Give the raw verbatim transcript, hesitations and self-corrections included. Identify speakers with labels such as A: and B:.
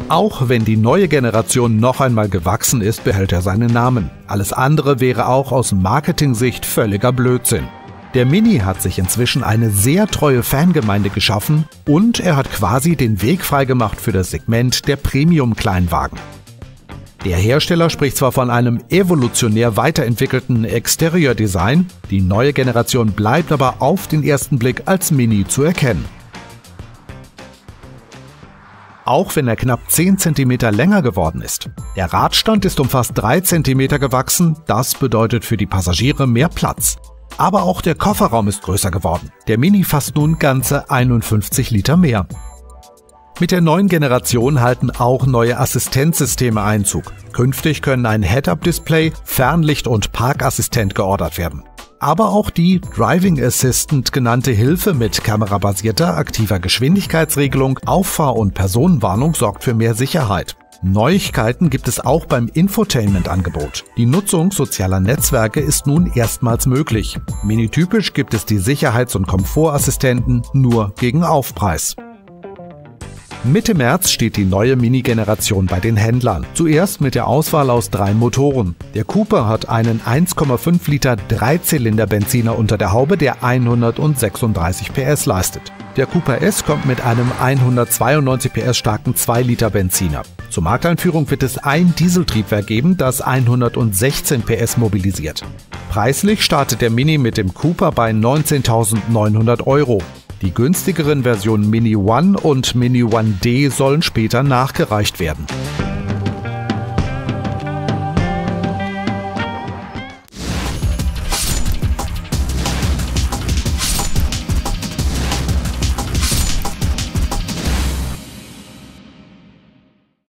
A: Auch wenn die neue Generation noch einmal gewachsen ist, behält er seinen Namen. Alles andere wäre auch aus Marketing-Sicht völliger Blödsinn. Der Mini hat sich inzwischen eine sehr treue Fangemeinde geschaffen und er hat quasi den Weg freigemacht für das Segment der Premium-Kleinwagen. Der Hersteller spricht zwar von einem evolutionär weiterentwickelten Exterior-Design, die neue Generation bleibt aber auf den ersten Blick als Mini zu erkennen. Auch wenn er knapp zehn Zentimeter länger geworden ist. Der Radstand ist um fast drei Zentimeter gewachsen, das bedeutet für die Passagiere mehr Platz. Aber auch der Kofferraum ist größer geworden. Der Mini fasst nun ganze einundfünfzig Liter mehr. Mit der neuen Generation halten auch neue Assistenzsysteme Einzug. Künftig können ein Head-Up-Display, Fernlicht und Parkassistent geordert werden. Aber auch die Driving Assistant genannte Hilfe mit kamerabasierter aktiver Geschwindigkeitsregelung, Auffahr- und Personenwarnung sorgt für mehr Sicherheit. Neuigkeiten gibt es auch beim Infotainment-Angebot. Die Nutzung sozialer Netzwerke ist nun erstmals möglich. Minitypisch gibt es die Sicherheits- und Komfortassistenten nur gegen Aufpreis. Mitte März steht die neue Mini-Generation bei den Händlern. Zuerst mit der Auswahl aus drei Motoren. Der Cooper hat einen eins Komma fünf Liter Dreizylinder-Benziner unter der Haube, der hundertsechsunddreißig P S leistet. Der Cooper S kommt mit einem hundertzweiundneunzig P S starken zwei Liter Benziner. Zur Markteinführung wird es ein Dieseltriebwerk geben, das hundertsechzehn P S mobilisiert. Preislich startet der Mini mit dem Cooper bei neunzehntausendneunhundert Euro. Die günstigeren Versionen Mini One und Mini One D sollen später nachgereicht werden.